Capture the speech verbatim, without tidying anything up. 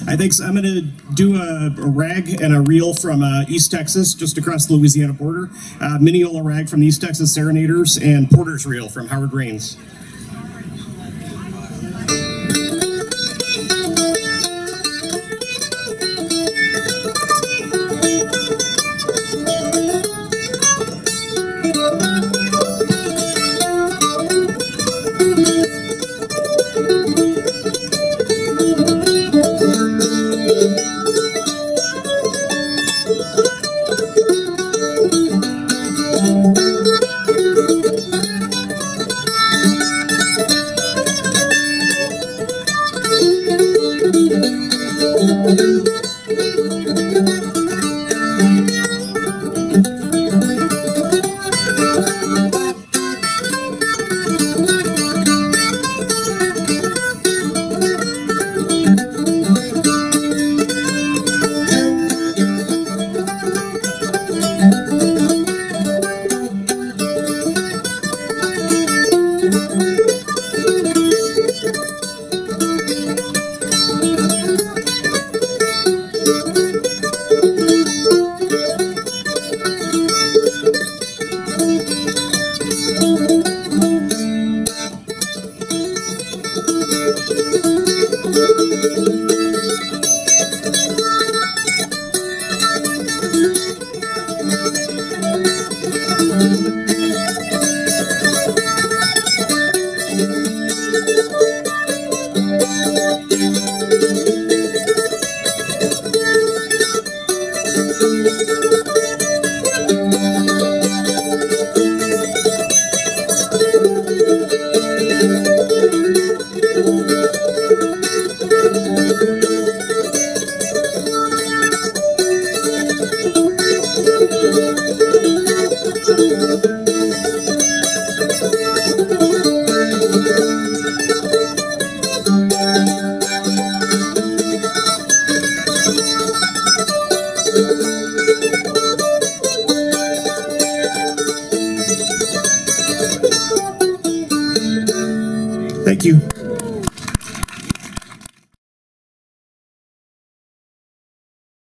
I think so. I'm going to do a, a rag and a reel from uh, East Texas, just across the Louisiana border. Uh, Mineola rag from the East Texas Serenaders, and Porter's reel from Howard Raines. Thank you.